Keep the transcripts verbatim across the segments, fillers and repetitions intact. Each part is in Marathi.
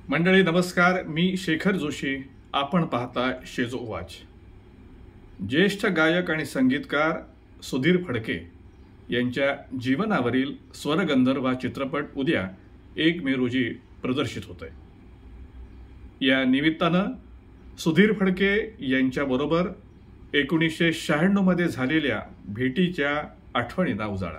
मंडळी नमस्कार, मी शेखर जोशी. आपण पाहता शेजो वाच. ज्येष्ठ गायक आणि संगीतकार सुधीर फडके यांच्या जीवनावरील स्वरगंधर्व चित्रपट उद्या एक मे रोजी प्रदर्शित होतोय. या निमित्तानं सुधीर फडके यांच्याबरोबर एकोणीसशे शहाण्णव मध्ये झालेल्या भेटीच्या आठवणींना उजाळा.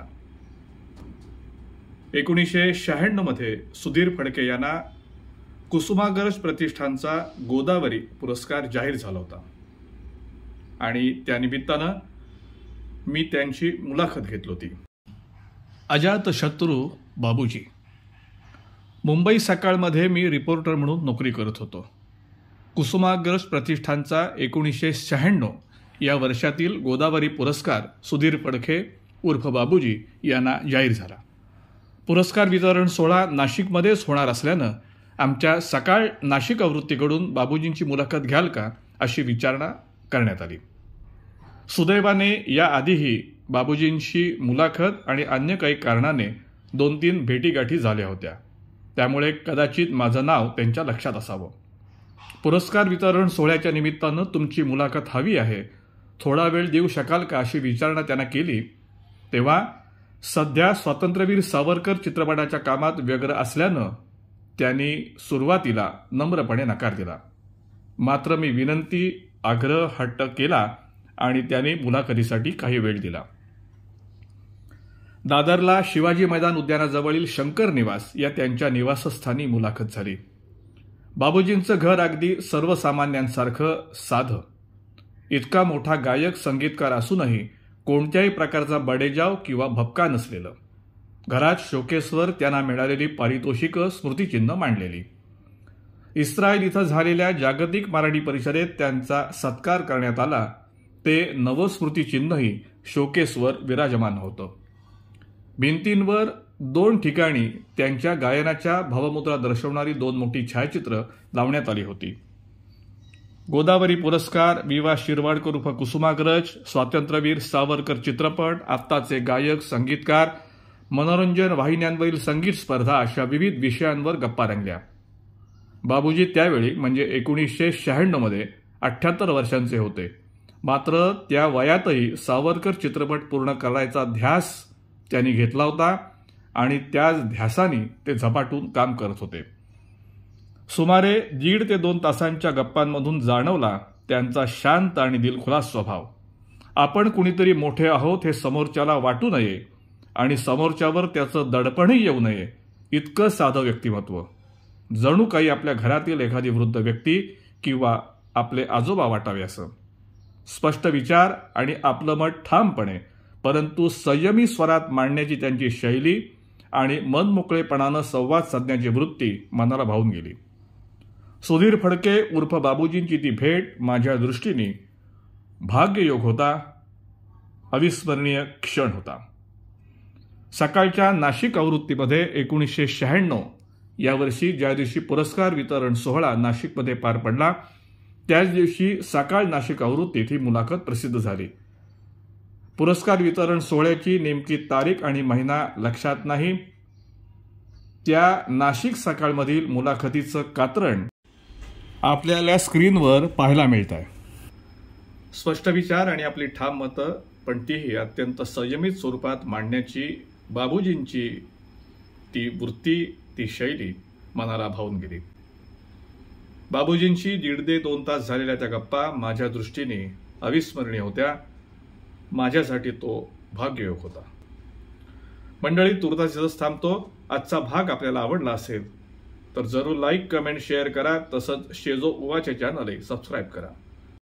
एकोणीसशे शहाण्णव मध्ये सुधीर फडके यांना कुसुमाग्रज प्रतिष्ठानचा गोदावरी पुरस्कार जाहीर झाला होता आणि त्यानिमित्तानं मी त्यांची मुलाखत घेतली होती. अजातशत्रू बाबूजी. मुंबई सकाळमध्ये मी रिपोर्टर म्हणून नोकरी करत होतो. कुसुमाग्रज प्रतिष्ठानचा एकोणीसशे शहाण्णव या वर्षातील गोदावरी पुरस्कार सुधीर फडके उर्फ बाबूजी यांना जाहीर झाला. पुरस्कार वितरण सोहळा नाशिकमध्येच होणार असल्यानं आमच्या सकाळ नाशिक आवृत्तीकडून बाबूजींची मुलाखत घ्याल का अशी विचारणा करण्यात आली. सुदैवाने याआधीही बाबूजींशी मुलाखत आणि अन्य काही कारणाने दोन तीन भेटीगाठी झाल्या होत्या, त्यामुळे कदाचित माझं नाव त्यांच्या लक्षात असावं. पुरस्कार वितरण सोहळ्याच्या निमित्तानं तुमची मुलाखत हवी आहे, थोडा वेळ देऊ शकाल का अशी विचारणा त्यांना केली तेव्हा सध्या स्वातंत्र्यवीर सावरकर चित्रपटाच्या कामात व्यग्र असल्यानं त्यांनी सुरुवातीला नम्रपणे नकार दिला. मात्र मी विनंती, आग्रह, हट्ट केला आणि त्याने मुलाखतीसाठी काही वेळ दिला. दादरला शिवाजी मैदान उद्यानाजवळील शंकर निवास या त्यांच्या निवासस्थानी मुलाखत झाली. बाबूजींचं घर अगदी सर्वसामान्यांसारखं साधं. इतका मोठा गायक संगीतकार असूनही कोणत्याही प्रकारचा बडेजाव किंवा भपका नसलेलं. घरात शोकेसवर त्यांना मिळालेली पारितोषिकं स्मृतिचिन्ह मांडलेली. इस्रायल इथं झालेल्या जागतिक मराठी परिषदेत त्यांचा सत्कार करण्यात आला ते नवस्मृतिचिन्हही शोकेसवर विराजमान होतं. भिंतींवर दोन ठिकाणी त्यांच्या गायनाच्या भावमुद्रा दर्शवणारी दोन मोठी छायाचित्र लावण्यात आली होती. गोदावरी पुरस्कार, वि वा शिरवाडकर उर्फ कुसुमाग्रज, स्वातंत्र्यवीर सावरकर चित्रपट, आत्ताचे गायक संगीतकार, मनोरंजन वाहिन्यांवरील संगीत स्पर्धा अशा विविध विषयांवर गप्पा रंगल्या. बाबूजी त्यावेळी म्हणजे एकोणीसशे शहाण्णव मध्ये अठ्ठ्याहत्तर वर्षांचे होते. मात्र त्या वयातही सावरकर चित्रपट पूर्ण करायचा ध्यास त्यांनी घेतला होता आणि त्याच ध्यासाने ते झपाटून काम करत होते. सुमारे दीड ते दोन तासांच्या गप्पांमधून जाणवला त्यांचा शांत आणि दिलखुलास स्वभाव. आपण कुणीतरी मोठे आहोत हे समोरच्याला वाटू नये आणि समोरच्यावर त्याचं दडपणही येऊ नये इतकं साधं व्यक्तिमत्व. जणू काही आपल्या घरातील एखादी वृद्ध व्यक्ती किंवा आपले आजोबा वाटावे असं. स्पष्ट विचार आणि आपलं मत ठामपणे परंतु संयमी स्वरात मांडण्याची त्यांची शैली आणि मनमोकळेपणानं संवाद साधण्याची वृत्ती मनाला भावून गेली. सुधीर फडके उर्फ बाबूजींची ती भेट माझ्या दृष्टीने भाग्ययोग होता, अविस्मरणीय क्षण होता. सकाळच्या नाशिक आवृत्तीमध्ये एकोणीसशे शहाण्णव या वर्षी ज्या दिवशी पुरस्कार वितरण सोहळा नाशिकमध्ये पार पडला त्याच दिवशी सकाळ नाशिक आवृत्तीत ही मुलाखत प्रसिद्ध झाली. पुरस्कार वितरण सोहळ्याची नेमकी तारीख आणि महिना लक्षात नाही. त्या नाशिक सकाळमधील मुलाखतीचं कात्रण आपल्याला स्क्रीनवर पाहायला मिळत आहे. स्पष्ट विचार आणि आपली ठाम मतं, पण तीही अत्यंत संयमित स्वरूपात मांडण्याची बाबूजींची ती वृत्ती, ती शैली मनाला भावून गेली. बाबूजींशी दीड ते दोन तास झालेल्या त्या गप्पा माझ्या दृष्टीने अविस्मरणीय होत्या. माझ्यासाठी तो भाग्ययोग होता. मंडळी, तुर्तास इथंच थांबतो. आजचा भाग आपल्याला आवडला असेल तर जरूर लाईक, कमेंट, शेअर करा. तसंच शेजो उवाचे चॅनलही सबस्क्राईब करा.